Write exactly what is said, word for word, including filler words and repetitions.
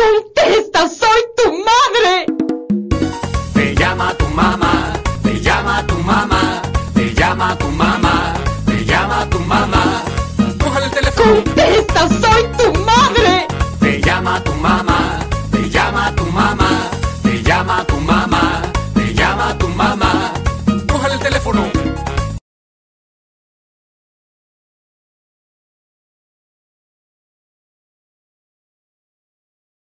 ¡Contesta! ¡Soy tu madre! Te llama tu mamá, te llama tu mamá, te llama tu mamá, te llama tu mamá. Cójale el teléfono. ¡Contesta! ¡Soy tu madre! Te llama tu mamá, te llama tu mamá, te llama tu mamá.